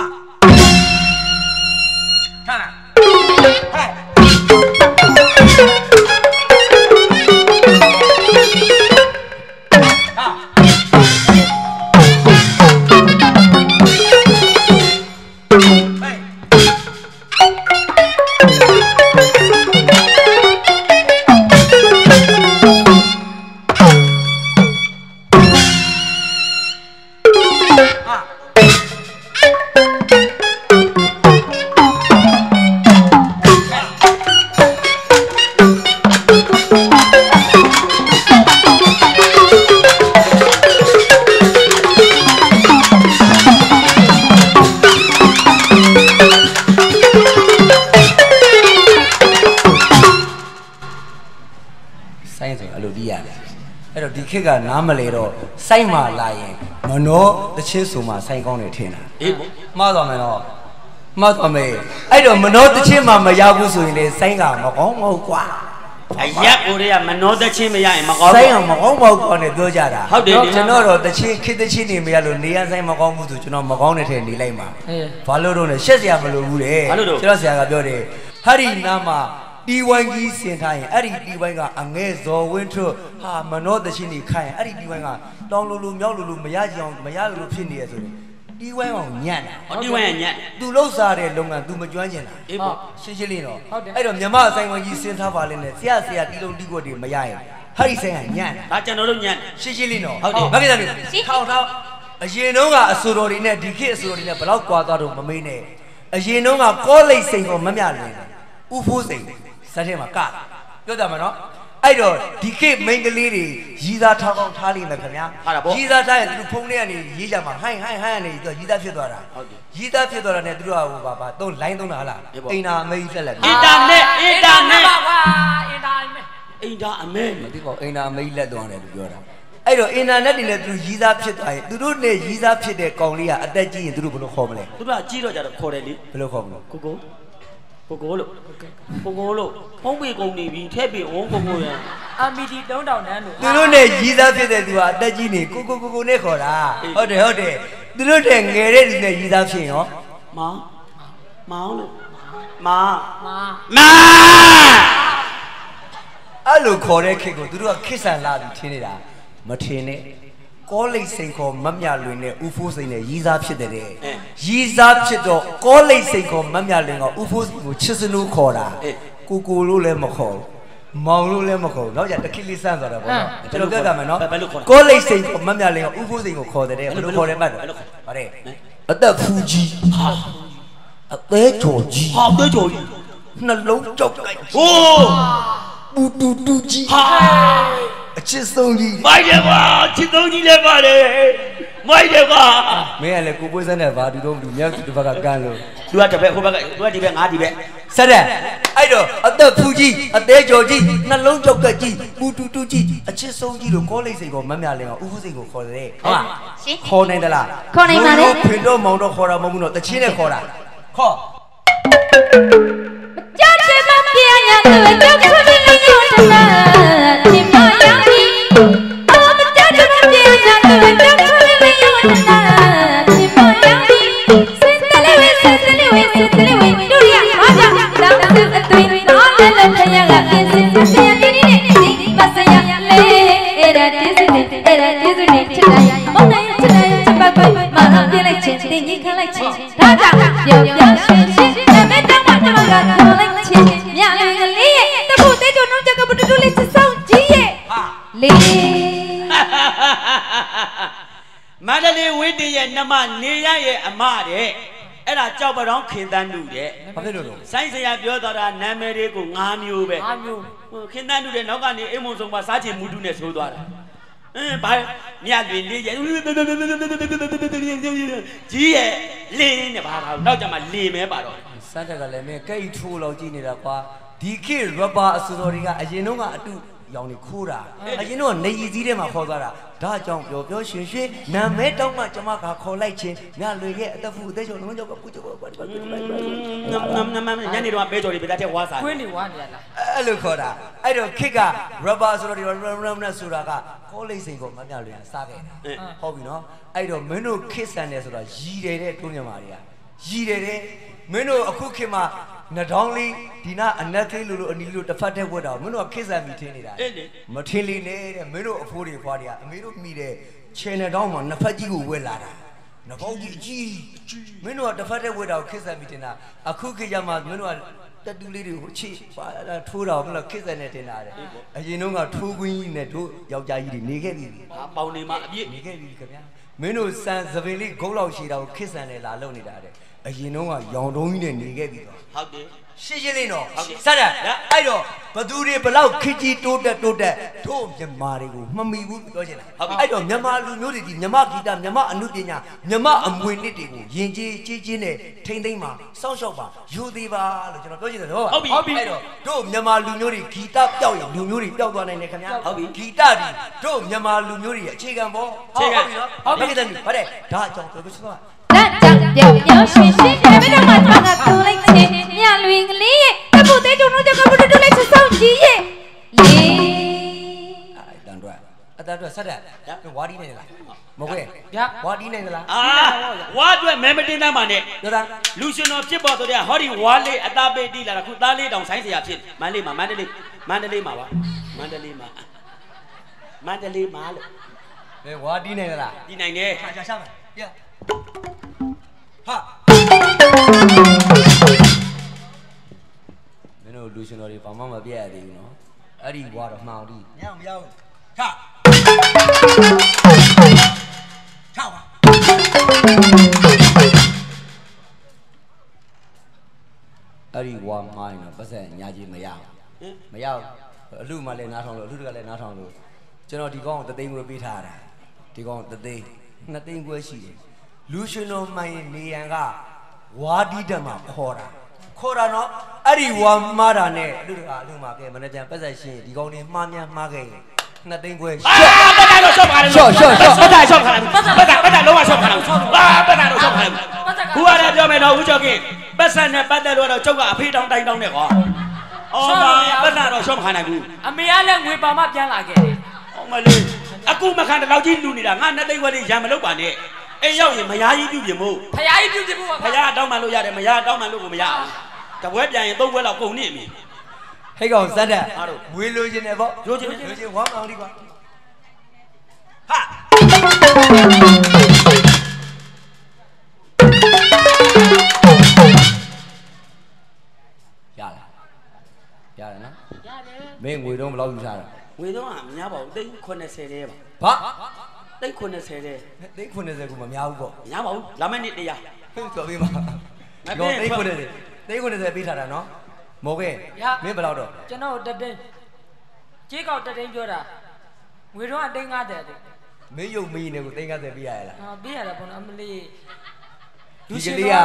ထားလားဟဲ့အဲ့တော့ဒီခေတ်ကနားမလဲတော့စိုက်မှလာရင်မနောတချင်းဆိုမှစိုက်ကောင်းတယ်ထင်တာအေးမှားသွားမယ်နော်မှားသွားမယ်အဲ့တော့မနောတချင်းမှမရဘူးဆိုရင်လေစိုက်ကမကောင်းမဟုတ်ကွာအရက်ကိုတွေကမနောတချင်းမရရင်မကောင်းဘူးစိုက်ကမကောင်းမဟုတ်ကောနဲ့ပြောကြတာဟုတ်တယ်ကျွန်တော်တော့တချင်းခေတ်တချင်းနေမရလို့နေရဆိုင်မကောင်းဘူးဆိုကျွန်တော်မကောင်းတဲ့ထဲနေလိုက်မှာဘာလို့တော့လဲရှက်စရာမလိုဘူးလေကျွန်တော်ဆရာကပြောတယ်ဟာဒီနာမှာတီဝိုင်းကြီးစင်ထားရင်အဲ့ဒီတီဝိုင်းကအငဲဇော်ဝင်းထွတ်ဟာမနောတချင်းနေခိုင်းရင်အဲ့ဒီတီဝိုင်းကတောင်းလူမြောက်လူမရကြအောင်မရလို့ဖြစ်နေရဆိုရင်တီဝိုင်းအောင်ညံ့တာတီဝိုင်းကညံ့သူလှုပ်ရှားတဲ့လုပ်ငန်း तू မကျွမ်းကျင်တာအေးပေါ့ရှင်းရှင်းလေးတော့အဲ့တော့မြမအဆိုင်ဝိုင်းကြီးစင်ထားပါလိမ့်နဲ့ဆရာတီလုံးတီကွက်တွေမရရင်ဟာဒီဆိုင်ကညံ့ဒါကျွန်တော်တို့ညံ့ရှင်းရှင်းလေးတော့ဟုတ်တယ်မကိစ္စလေးထောက်အရင်တုန်းကအဆိုတော်တွေနဲ့ဒီခေတ်အဆိုတော်တွေနဲ့ဘယ်လောက်ကွာသွားတော့မမေးနဲ့အရင်တုန်းကကောလိပ်စိန်ကိုမမြလွင်ဥဖိုးစိန်စက်ထဲမှာကပြောကြမှာနော်အဲ့တော့ဒီခေတ်မိန်းကလေးတွေရီးသားထောင်းထားလိမ့်မယ်ခင်ဗျာရီးသားထားရင်သူဖုန်းထဲကနေရေးကြမှာဟိုင်းကနေသူရီးသားဖြစ်သွားတာရီးသားဖြစ်သွားတာနဲ့သူတို့ကဟိုပါသုံးလိုင်းသုံးတာဟလားအိမ်သာအမေကြီးလက်အင်တာနက်ပါကွာအင်တာအမေဒီကောင်အိမ်သာအမေကြီးလက်သွားတယ်လို့ပြောတာအဲ့တော့အင်တာနက်တွေနဲ့သူရီးသားဖြစ်သွားရင်သူတို့နဲ့ရီးသားဖြစ်တဲ့ကောင်လေးကအသက်ကြီးရင်သူတို့ဘယ်လိုခေါ်မလဲသူတို့ကကြီးတော့ကြတော့ခေါ်တယ်လေဘယ်လိုခေါ်မလဲကိုလို့ဖုံးပေကုန်နေပြီထဲ့ပေဝုန်းကိုရအာမီဒီ3000တန်းလို့သူတို့နဲ့ရီးသားဖြစ်တဲ့သူကအသက်ကြီးနေကိုနဲ့ခေါ်တာဟုတ်တယ်သူတို့တဲ့ငယ်တဲ့လူနဲ့ရီးသားဖြစ်ရောမောင်လို့အဲ့လိုခေါ်တဲ့ခေတ်ကိုသူတို့ကခစ်ဆန်လာပြီးထင်းနေတာမထင်နဲ့ကောလိပ်စိန်ခေါ်မမြလွင်နဲ့ဥဖိုးစိန်နဲ့ရီးစားဖြစ်တဲ့ရီးစားဖြစ်တော့ကောလိပ်စိန်ခေါ်မမြလွင်ကဥဖိုးစိန်ကိုချစ်စနူးခေါ်တာကိုလို့လည်းမခေါ်မောင်လို့လည်းမခေါ်နောက်ကြတခိလေးစမ်းသွားတာပေါ့နော်ကျွန်တော်ပြောကြမယ်နော်ကောလိပ်စိန်ခေါ်မမြလွင်ကဥဖိုးစိန်ကိုခေါ်တယ်ဘယ်လိုခေါ်လဲမှတ်တယ်ပါတယ်အသက်ဖူးကြီးအသေးကျော်ကြီးအသေးကျော်ကြီးနှလုံးကြောက်လိုက်ဟိုးတူကြီးအချစ်ဆုံးကြီးမိုက်တယ်ကွာချစ်ဆုံးကြီးလည်းပါတယ်မိုက်တယ်ကွာမင်းကလည်းကိုပွေးစမ်းတဲ့ဘာတူတော့လူမြောက်တစ်ဘက်ကကန်းလို့သူကတစ်ဘက်ဟိုဘက်ကသူကဒီဘက်ငါဒီဘက်ဆက်တယ်အဲ့တော့အသက်ဖူးကြီးအသေးကျော်ကြီးနှလုံးကြောက်ကကြီးတူကြီးအချစ်ဆုံးကြီးလို့ကောလိပ်စိန်ကိုမမြလင်းကဥဖူးစိန်ကိုခေါ်တယ်ဟုတ်လားခေါ်နိုင်သလားခေါ်နိုင်ပါလေဖင်တော့မောင်တော့ခေါ်တာမဟုတ်ဘူးနော်တချင်းနဲ့ခေါ်တာခေါ်ကြက်ချမပြရတဲ့ကြောက်ခွလေးလေးရောတနာဒီမယောင်ကြီးအော်ကြက်ချမပြရတဲ့ကြောက်ခွလေးလေးရောတနာဒီမယောင်ကြီးစင်တလေးဝဲတို့ရအားကြောင့်တောင်းတဲ့အသွင်တော့လည်းထရကပြင်းစင်ပြင်းပြင်းနဲ့ဒီမဆရလေအဲ့ဒါကျေးဇူးနဲ့ချစ်တိုင်းမောင်နိုင်ချစ်တိုင်းချစ်ပါကွယ်မာပြလိုက်ချင်းတင်ကြီးခလိုက်ချင်းဒါကြောင့်ပျော်ပျော်ရွှင်ရွှင်မဲ့တောင်းမှတမကခေါ်လိုက်ချင်းမြလွင်ကလေးရဲ့တခုသေးတို့နှုတ်ချက်ကပတူတူလေးချစ်ဆောင်ကြီးရဲ့လေးမန္တလေးဝိတ္တရဲ့နှမနေရရဲ့အမတဲ့အဲ့ဒါကြောက်ပတောင်းခင်တန်းနုတဲ့ဘာဖြစ်လို့ဆိုင်းစရာပြောသွားတာနာမည်လေးကို5မျိုးပဲ 5မျိုးခင်တန်းနုတဲ့နောက်ကနေအိမ်မုံဆုံးပါစားချင်မူတူနဲ့ဆိုးသွားတာဘာမြတ်တွေလေးရဲ့ကြီးရဲ့လင်းနဲ့ဘာနောက်ကြမှာလေမဲပါတော့စမ်းတက်ကလည်းမင်းကိတ်ထိုးလောက်ကြည့်နေတာကွာဒီခေတ်ရဘာအစတော်တွေကအရင်တော့ကအတူရောင်နေခိုးတာအရင်တော့နေရီစည်းထဲမှာခေါ်သွားတာဒါကြောင့်ပျော်ပျော်ရွှင်ရွှင်နာမဲတောင်းမှကျမကခေါ်လိုက်ချင်းညလွေရဲ့အသက်ဖူအသက်ချုံလုံးကြောက်ကပူကြောက်ပါညနေတော့ပဲကြော်တွေပဲတက်ဝါစားခွင်းနေဝါနေရလားအဲ့လိုခေါ်တာအဲ့တော့ခေတ်ကရဘာဆိုတော့ဒီရမ်ဆိုတာကခေါ်လိုက်စိန်ကိုမမြလွေစားခဲ့တာဟုတ်ပြီနော်အဲ့တော့မင်းတို့ခေတ်ဆန်တယ်ဆိုတာရီတယ်တဲ့တွန်းမြန်မာတွေကရီတယ်တဲ့မင်းတို့အခုခေတ်မှာနှဒေါင်းလေးဒီနာအနက်သေးလို့အနီလို့တစ်ဖက်တည်းဝတ်တာမင်းတို့ကခေတ်ဆန်ပြီးထင်းနေတာမထင်းလေးနဲ့တဲ့မင်းတို့အဖိုးတွေဖွားတွေကအမေတို့မိတဲ့ခြေနှဒေါင်းမှာနှစ်ဖက်ကြီးကိုဝတ်လာတာနှပေါင်းကြီးအကြီးမင်းတို့ကတစ်ဖက်တည်းဝတ်တာကိုခေတ်ဆန်ပြီးထင်းတာအခုခေတ်ကျမှမင်းတို့ကတက်တူလေးတွေကိုချိပါလာထိုးတာမလို့ခေတ်ဆန်နဲ့ထင်းတာတဲ့အရင်တုန်းကထိုးကွင်းကြီးနဲ့တို့ယောက်ျားကြီးတွေနေခဲ့ပြီပေါင်နေမှာအပြည့်နေခဲ့ပြီခင်ဗျာမင်းတို့စံစပင်လေးဂုတ်လောက်ရှိတာကိုခေတ်ဆန်နဲ့လာလုံနေတာတဲ့အရင်တော့ကရောင်တုံးကြီးနဲ့နေခဲ့ပြီတော့ဟုတ်တယ်ရှင်းရှင်းလေးတော့စက်အဲ့တော့ဘသူတွေဘလောက်ခကြီးတိုးတက်တို့မြန်မာတွေကိုမမီဘူးပြောချင်တာအဲ့တော့မြန်မာလူမျိုးတွေဒီမြန်မာဂီတမြန်မာအနုပညာမြန်မာအမွေနှစ်တွေကိုယဉ်ကျေးကြီးနဲ့ထိမ့်သိမ်းပါစောင့်ရှောက်ပါယူသေးပါလို့ကျွန်တော်ပြောချင်တယ်ဟုတ်ပြီအဲ့တော့တို့မြန်မာလူမျိုးတွေဂီတပျောက်ရင်လူမျိုးတွေပျောက်သွားနိုင်တယ်ခင်ဗျာဟုတ်ပြီဂီတဒီတို့မြန်မာလူမျိုးတွေရဲ့အခြေခံပေါ့ဟုတ်ပြီနော်ဟုတ်ပြီတဲ့ဟုတ်တယ်ဒါအကြောင်းပြောပြစမ်းဒါကြောင့်ပြောပြောရှင်းရှင်းပြပြတော့မှငါတူလိုက်ချင်းညလွင်ကလေးရဲ့တပုတ်သေးတုံတော့ကဘုဒ္ဓတူလိုက်စောင်းကြီးရဲ့လေအဲ့တန်တော့ဆက်တယ်ဝါဒီနေလားမဟုတ်ရဲ့ဝါဒီနေလားဝါအတွက်မဲမတင်းတမ်းပါနဲ့လူရှင်တော်ဖြစ်ပေါ်ဆိုတဲ့ဟောဒီဝါလေးအသားပေးတီးလာတာခုသားလေးတောင်ဆိုင်းစရာဖြစ်မန္တလေးမှာပါမန္တလေးမှာလို့ဘယ်ဝါဒီနေလားဒီနိုင်တယ်ရှာမယ်ပြဟာမင်းတို့လူရှင်တော်တွေဘာမှမပြတ်ရသေးဘူးနော်အဲ့ဒီဘွားတော့မှောင်ဒီညမရောက်ဟာထားပါအဲ့ဒီဘွားမိုင်းတော့ပတ်စံညာကြီးမရောက်အလူမှလည်းနားထောင်လို့အလူတကလည်းနားထောင်လို့ကျွန်တော်ဒီကောင်ကို3သိန်းခွဲပေးထားတာဒီကောင်3သိန်း2သိန်းခွဲရှိတယ်လူရှင်တော်မှန်ရင်နေရန်ကဝါဒီတမှာခေါ်တာနော်အဲ့ဒီဝါမှားတာနဲ့အလူမှာကဲမနေ့ပြန်ပတ်သက်ရှင်ဒီကောင်တွေမှားများမှားခဲ့ရင်2သိန်းခွဲရှော့ပတ်တာတော့ရှော့ခါတယ်ရှော့ပတ်တာလုံးဝရှော့ခါတယ်ပတ်တာတော့ရှော့ခါတယ်ခုကလည်းပြောမယ်တော့ဦးကျော်ကင်းပတ်စံနဲ့ပတ်သက်လို့တော့ကျုပ်ကအဖေးတောင်းတိုင်းတောင်းနဲ့ကွာအော်ပတ်တာတော့ရှော့မခါနိုင်ဘူးအမေကလည်းငွေပါမပြန်လာခဲ့တယ်ဟုတ်မလေးအခုမခံတော့ကြီးလူနေတာငါ2သိန်းခွဲလေးရံမလုပ်ပါနဲ့အိမ်ရောက်ရင်မယားကြီးပြုပြင်မို့ဖယားကြီးပြုပြင်မို့ဖယားတောင်းမှလို့ရတယ်မယားတောင်းမှလို့ကိုမရအောင်တပွဲပြန်ရင်3ပွဲလောက်ကုန်နေပြီဟဲ့ကောင်စက်တဲ့မွေးလိုချင်တယ်ပေါ့လိုချင်ဝမ်းအောင်လေးကွာရတယ်နော်မင်းငွေတော့ဘယ်လောက်ယူထားတာငွေတော့မများပါဘူး380တဲပါ 380တဲ 380ကိုမများဘူးပေါ့မများပါဘူးလာမယ့်နေ့တရားဟုတ်ဆိုပြီးပါတော့390ပေးထားတာနော်မော်ကဲမင်းဘယ်လောက်တော့ကျွန်တော်တသိန်းကြေးကောက်တသိန်းပြောတာငွေတော့350တဲ့မင်းရုပ်မင်းနေကို350ပေးရလားပေးရတယ်ပေါ့နော်အမလေးဒီကလေး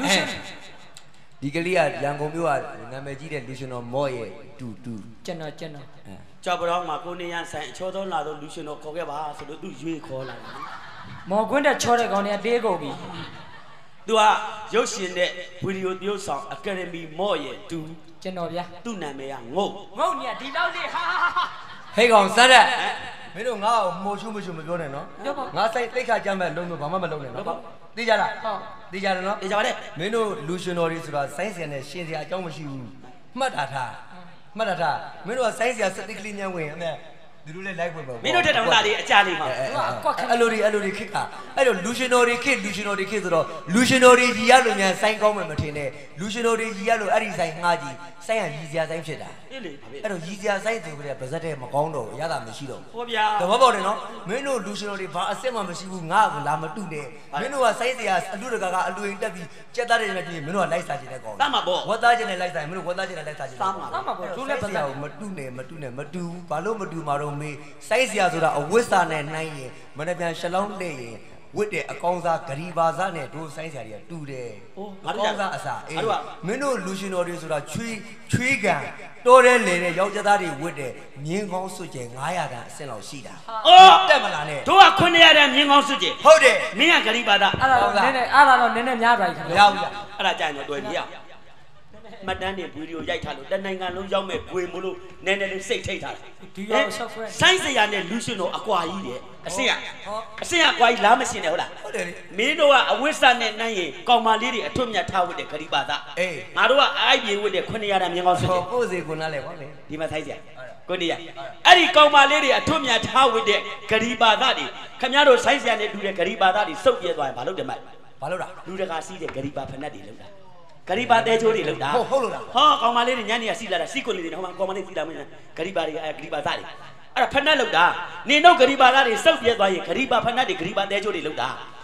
ကရန်ကုန်မြို့ကနာမည်ကြီးတဲ့လူရှင်တော်မော့ရဲ့တူကျွန်တော်ကြောက်ပြောင်းမှာကိုနေရန်ဆိုင်အချောသောလာတော့လူရှင်တော်ခေါ်ခဲ့ပါဆိုလို့သူရွေးခေါ်လာတယ်မော်ကွင်းတဲ့ချောတဲ့ကောင်တွေကတေးကုန်ပြီသူကရုပ်ရှင်တဲ့ဗီဒီယိုသရုပ်ဆောင်အကယ်ဒမီမော့ရဲ့တူကျွန်တော်ဗျာသူ့နာမည်ကငုတ်နေဒီတော့လေးဟာဟေးကောင်စက်တဲ့မင်းတို့ငါ့ကိုမိုးရှုမပြောနဲ့နော်ငါစိတ်သိခါကြမ်းမဲ့လုံးလို့ဘာမှမလုံးနဲ့နော်သိကြလားဟုတ်သိကြတယ်နော်သိကြပါတယ်မင်းတို့လူရှင်တော်တွေဆိုတာဆိုင်းစင်နဲ့ရှင်စရာအကြောင်းမရှိဘူးမှတ်တာထားမင်းတို့ကဆိုင်းစရာစတိကလေးညံဝင်အမေသူတို့လည်းလိုက်ဝင်ပါမင်းတို့တက်တောင်သားလေးအကြလေးမှာအဲ့လိုတွေခစ်ကအဲ့တော့လူရှင်တော်တွေခစ်ဆိုတော့လူရှင်တော်တွေကြီးရလို့များဆိုင်းကောင်းမှမထင်နဲ့လူရှင်တော်တွေကြီးရလို့အဲ့ဒီဆိုင်းငှားကြီးဆိုင်းရကြီးစရာဆိုင်းဖြစ်တာအဲ့တော့ကြီးစရာဆိုင်းသူကလည်းပါဇက်တဲ့မကောင်းတော့ရတာမရှိတော့ဟုတ်ဗျာသဘောပေါက်တယ်နော်မင်းတို့လူရှင်တော်တွေဘာအစ်စ်မှမရှိဘူးငါ့ကိုလာမတုနဲ့မင်းတို့ကဆိုင်းစရာအလူတကာကအလူရင်တက်ပြီးကြက်သားတွေနဲ့ကြည့်မင်းတို့ကလိုက်စားခြင်းနဲ့ကောင်းတမ်းမှာပေါ့ဝတ်သားခြင်းနဲ့လိုက်စားမင်းတို့ဝတ်သားခြင်းနဲ့လိုက်စားခြင်းတမ်းမှာပေါ့သူလည်းပါဇက်ကိုမတုနဲ့ဘာလို့မတူမှာတော့မေးဆိုင်းစရာဆိုတာအဝတ်စာနဲ့နှိုင်းရင်မနေ့ပြန်ရှလောင်းလက်ရင်ဝတ်တဲ့အကောင်းစားဂရီဘာစားနဲ့တို့ဆိုင်းစရာတွေကတူတယ်ငါတို့ကအစားအေးမင်းတို့လူရှင်တော်တွေဆိုတာချွေးကန်တော်တဲ့လေတဲ့ယောက်ျားသားတွေဝတ်တဲ့မြင်းကောင်းစွတ်ကျဲ900တန်အဆင့်လောက်ရှိတာတက်မလားနဲ့တို့က900တန်မြင်းကောင်းစွတ်ကျဲဟုတ်တယ်မင်းကဂရီဘာသားအဲ့ဒါတော့နည်းနည်းများပါပြီခင်ဗျာမရဘူးလားအဲ့ဒါကြာရင်တော့တွေ့ပြရမှတ်တမ်းတွေဗီဒီယိုရိုက်ထားလို့တနိုင်ငံလုံးရောက်မဲ့ဂွေမလို့နည်းနည်းလေးစိတ်ထိတ်ထားတယ်ဒီရောက်ဆော့ဖ်ဝဲဆိုင်းစရာနဲ့လူရှင်တော်အကွာကြီးတဲ့အဆင့်အကွာကြီးလားမရှင်တယ်ဟုတ်လားဟုတ်တယ်မင်းတို့ကအဝိစာနဲ့နှိုင်းရင်ကောင်မလေးတွေအထွတ်မြတ်ထားဝတ်တဲ့ဂရိပါဒအေးငါတို့ကအိုက်ပြေဝတ်တဲ့900တန်မြင်းကောင်းစစ်တယ်ကိုယ်စီကိုနားလဲကွာလေဒီမှာဆိုင်းစရာကိုနေရအဲ့ဒီကောင်မလေးတွေအထွတ်မြတ်ထားဝတ်တဲ့ဂရိပါဒတွေခင်ဗျားတို့ဆိုင်းစရာနဲ့တူတဲ့ဂရိပါဒတွေစုပ်ပြဲသွားရင်ဘာလုပ်တယ်မလဲဘာလုပ်တာလူတကာစီးတဲ့ဂရိပါဖနက်တွေလုပ်တာဂရိပါတဲချိုးတွေလောက်တာဟုတ်လို့လားဟောကောင်မလေးတွေညနေကစီးလာတာစီးကွန်လေးတွေဟောမှာကောင်မလေးစီးလာမင်းဂရိပါတွေဂရိပါသားတွေအဲ့ဒါဖနက်လောက်တာနင်တို့ဂရိပါသားတွေစုပ်ပြဲသွားရင်ဂရိပါဖနက်တွေဂရိပါတဲချိုးတွေလောက်တာ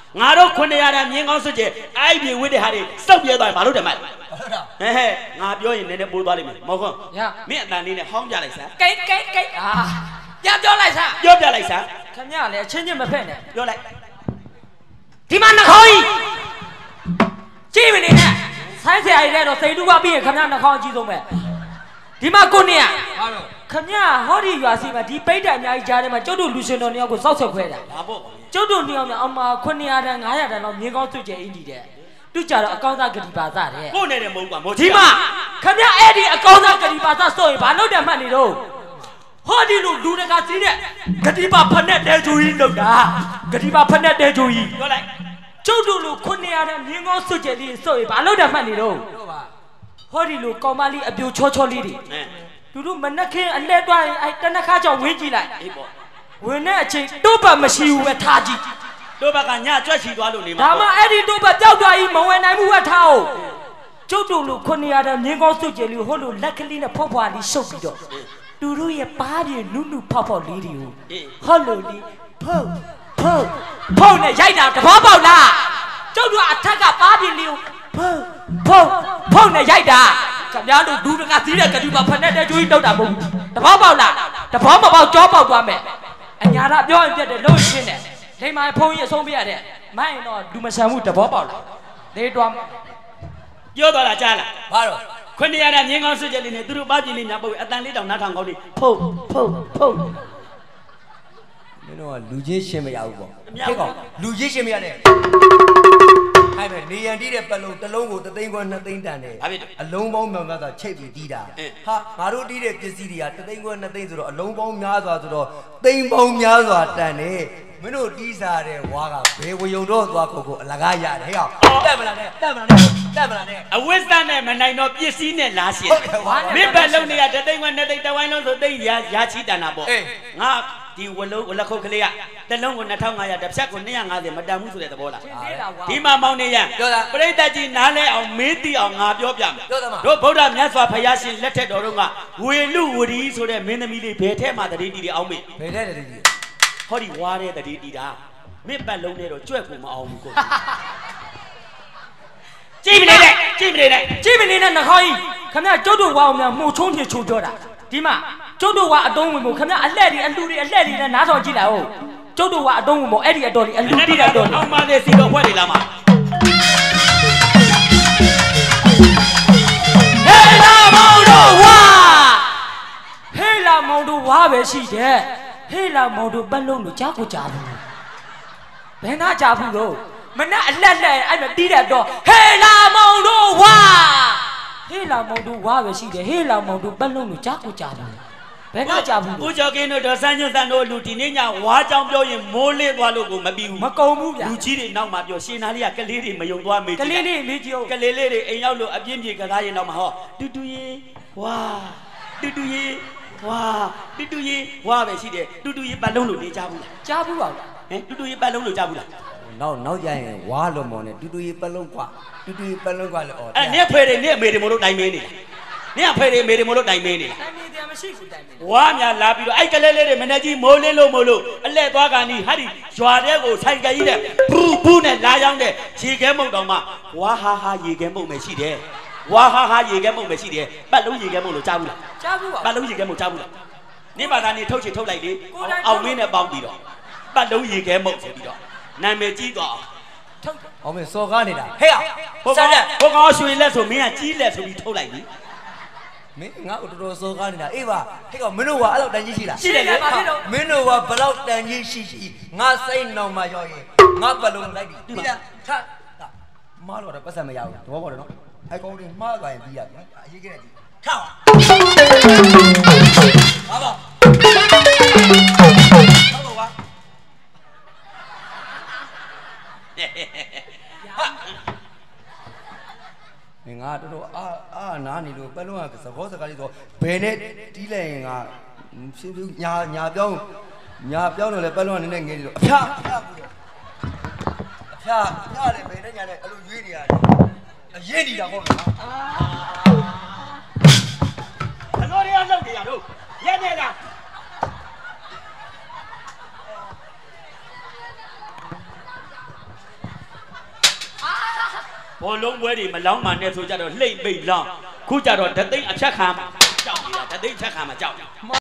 ငါတို့ခွန်းရတဲ့မြင်းကောင်းစွတ်ကျဲအဲ့ဒီဝိတ္တဟာတွေစောက်ပြဲသွားဘာလို့တယ်မလဲဟဲ့ငါပြောရင်နည်းနည်းပိုးသွားလိမ့်မယ်မော်ခွန်းမင်းအတန်လေးနဲ့ဟောင်းပြလိုက်စမ်းကိတ်အာပြောလိုက်စမ်းပြောပြလိုက်စမ်းခင်ဗျာလည်းအချင်းချင်းမဖက်နဲ့ပြောလိုက်ဒီမှာနှာခေါင်းကြီးကြည့်မနေနဲ့ဆိုင်းဆရာကြီးလည်းတော့စိတ်တူပါပြီးရင်ခင်ဗျာနှာခေါင်းအကြီးဆုံးပဲဒီမှာကိုနေရခင်ဗျာဟောဒီရွာစီမှာဒီပိတ်တံအများကြီးကြားထဲမှာကျုပ်တို့လူရှင်တော်နှစ်ယောက်ကိုစောက်ဆက်ခွဲတာဘာပေါ့ကျုပ်တို့နှစ်ယောက်များအမ900တန်း900တန်းတော့မြင်းကောင်းစွတ်ကျဲအင်းကြီးတဲ့သူကြတော့အကောင်းသားဂတိပါစတဲ့ကိုနေတယ်မဟုတ်ကွာမော်ဒီမှာခင်ဗျာအဲ့ဒီအကောင်းသားဂတိပါစဆိုရင်ဘာလို့တယ်မှတ်နေတော့ဟောဒီလူတကာစီးတဲ့ဂတိပါဖက်နဲ့တဲဂျူကြီးလောက်တာဂတိပါဖက်နဲ့တဲဂျူကြီးပြောလိုက်ကျုပ်တို့လူ900တန်းမြင်းကောင်းစွတ်ကျဲလေးဆိုရင်ဘာလို့တယ်မှတ်နေတော့ဟောဒီလူကောင်မလေးအပြိုချောလေးတွေသူတို့မနှက်ခင်းအလဲတွားရင်အဲ့တနခါကြောင့်ဝင်းကြည့်လိုက်အေးပေါ့ဝင်တဲ့အချိန်တိုးပတ်မရှိဘူးပဲထားကြည့်တိုးပတ်ကညကြွက်ချီသွားလို့နေမှာဒါမှအဲ့ဒီတိုးပတ်ပျောက်သွားပြီးမဝင်နိုင်ဘူးပဲထားအောင်ကျုပ်တို့လူ900တန်းမြင်းကောင်းစွတ်ကြဲလေးဟိုလိုလက်ကလေးနဲ့ဖွားဖွားလေးရှုပ်ပြီးတော့သူတို့ရဲ့ပါးတွေနုဖောက်လေးတွေကိုဟောလိုလေးဖုတ်နဲ့ရိုက်တာတဘောပေါက်လားကျုပ်တို့အထက်ကပါးပြင်းလေးကိုဖုတ်နဲ့ရိုက်တာခင်ဗျားတို့ဒူးတကစီးတဲ့ကတိပါဖက်နဲ့တဲ့ကျွေးတောက်တာမဟုတ်ဘူးတဘောပေါက်လားတဘောမပေါက်ကြောပေါက်သွားမယ်အညာရပြောရင်ပြတ်တယ်လို့ရှင်းတယ်ဒိမ်မိုင်ဖုံးကြီးအဆုံးပြရတဲ့မိုင်းတော့လူမဆန်ဘူးတဘောပေါက်လားဒေးတွားပြောသွားတာကြားလားဘာတော့ခွန်းရတဲ့မြင်းကောင်းစွတ်ချက်လေးနဲ့သူတို့ပါပြင်းလေးညာပုတ်အတန်လေးတောင်နားထောင်ကောင်းလေးဖုတ်မင်းတို့ကလူချင်းရှင်းမရဘူးပေါ့ခေကောင်လူချင်းရှင်းမရတဲ့ဟဲ့မယ်နေရန်တီးတဲ့ပလုံတစ်လုံးကို3သိန်းခွဲ2သိန်းတန်တယ်အလုံးပေါင်းများများချိတ်ပြီးတီးတာဟာငါတို့တီးတဲ့ပစ္စည်းတွေက3သိန်းခွဲ2သိန်းဆိုတော့အလုံးပေါင်းများစွာဆိုတော့သိန်းပေါင်းများစွာတန်တယ်မင်းတို့တီးစားတဲ့ဝါကဘယ်ဝယုံတော့သွားကိုအလကားရတယ်ဟဲ့အောင်တက်မလားနဲ့အဝိဇ္ဇနဲ့မနိုင်တော့ပစ္စည်းနဲ့လာရှင်မင်းပဲလုံနေရ3သိန်းခွဲ2သိန်းတဝိုင်းလုံးဆိုသိန်းရာချီတန်တာပေါ့ငါဒီဝလက်ခုတ်ကလေးကတလုံးကို2500တစ်ဖြတ်ကို250မတန်ဘူးဆိုတဲ့သဘောလားဒီမှာမောင်နေရပရိသတ်ကြီးနားလဲအောင်မေးသိအောင်ငါပြောပြမယ်တို့ဗုဒ္ဓမြတ်စွာဘုရားရှင်လက်ထက်တော်တို့ကဝေလူဝရီဆိုတဲ့မင်းသမီးလေးဘယ်ထဲမှာတတိတီတွေအောင်မေးဘယ်ထဲတတိတီဟောဒီဝါတဲ့တတိတီတာမြစ်ပတ်လုံးနဲ့တော့ကြွက်ကိုမအောင်ဘူးကိုကြည့်မနေနဲ့နှခေါင်းကြီးခင်ဗျာကျုပ်တို့ဝါအောင်များမှုချုံးပြချိုးပြောတာဒီမှာကျုပ်တို့ကအတုံးဝင်ဖို့ခင်ဗျာအလှဲ့တွေနဲ့နားဆောင်ကြည့်လိုက်ဟုတ်ကျုပ်တို့ကအတုံးဝင်ဖို့အဲ့ဒီအတော်လေးအလူတိတဲ့တော်လေးအောင်မလေးစီတော့ဖွဲ့နေလားမဟေးလာမောင်တို့ဝါပဲရှိတယ်ဟေးလာမောင်တို့ပတ်လုံးလို့ကြားကိုကြားဘူးဘယ်နာကြားဘူးလို့မနဲ့အလက်အဲ့မတီးတဲ့တော့ဟေးလာမောင်တို့ဝါပဲရှိတယ်ဟေးလာမောင်တို့ပတ်လုံးလို့ကြားကိုကြားဘူးဘယ်နာကြားဘူးဦးကျော်ကင်းတို့ဒေါ်စန်းညွန့်တန်တို့လူဒီနေ့ညဝါကြောင်ပြောရင်မိုးလေးသွားလို့ကိုမပြီးဘူးမကုံဘူးဗျာလူကြီးတွေနောက်မှာပြောရှင်နာလေးကကလေးတွေမယုံသွားမေးကြည့်ကလေးလေးမေးကြည့်ကလေးလေးတွေအိမ်ရောက်လို့အပြင်းပြေကစားရင်တော့မဟောတူရေဝါတူရေဝါပဲရှိတယ်တူရေပတ်လုံးလို့နေကြဘူးလားကြားဘူးပါဟင်တူရေပတ်လုံးလို့ကြားဘူးလားနောက်ကြရင်ဝါလို့မော်နေတူရေပတ်လုံးကွာတူရေပတ်လုံးကွာလို့ဩအဲ့နင့်ဖေတွေနင့်အမေတွေမလို့တိုင်မင်းနေနင့်အဖေတွေအမေတွေမလို့တိုင်မင်းနေတိုင်မင်းတရားမရှိဘူးတိုင်မင်းဝါများလာပြီးတော့အဲ့ကလေးလေးတွေမနေ့ကြီးမိုးလင်းလို့မို့လို့အလဲသွားကန်ဒီဟာဒီရွာတဲ့ကိုဆိုင်ကကြီးတဲ့ဘူးနဲ့လာရောက်တဲ့ရေခဲမုံတောင်မှဝါဟာရေခဲမုံပဲရှိတယ်ဝါဟာရေခဲမုံပဲရှိတယ်ပတ်လုံးရေခဲမုံလို့ကြားဘူးလားကြားဘူးပါပတ်လုံးရေခဲမုံကြားဘူးလားနင့်ဘာသာနေထုတ်ချင်ထုတ်လိုက်လေအောင်မင်းနဲ့ပေါင်းပြီးတော့ပတ်လုံးရေခဲမုံဆိုပြီးတော့နာမည်ကြီးသွားအောင်မင်းစော်ကားနေတာဟဲ့ဟိုကောင်ရွှေလက်ဆိုမင်းကကြီးလက်ဆိုပြီးထုတ်လိုက်ပြီမင်းငါ့ကိုတော်တော်စော်ကားနေတာအေးပါဟဲ့ကောင်မင်းတို့ကအဲ့လောက်တန်ကြီးရှိလားရှိတယ်လေမင်းတို့ကဘလောက်တန်ကြီးရှိငါစိတ်နောင်မှရောက်ရင်ငါပတ်လုံးလိုက်ပြီဒီလားခါမားတော့ပတ်စံမရဘူးသဘောပေါက်တယ်နော်အဲ့ကောင်တွေမှားသွားရင်ပြီးရပြီအရေးကြီးတယ်ဒီထပါပါငါတော်အာနားနေလို့ပတ်လုံးကသဘောစကားလေးဆိုဘယ်နဲ့တီးလိုက်ရင်ငါဖြူညာပြောင်းတော့လေပတ်လုံးကနည်းနည်းငယ်နေတော့အဖျားလည်းဘယ်နဲ့ညာနဲ့အဲ့လိုရွေးနေရတယ်အရင်နေတာဟုတ်လားဘလို့ရလောက်နေရတော့ရဲနေလားဘောလုံးပွဲတွေမလောင်းမှနဲ့ဆိုကြတော့လှိမ့်ပိတ်လောင်းခုကြတော့ဓသိန်းအဖြတ်ခံမှာကြောက်နေတာဓသိန်းဖြတ်ခံမှာကြောက်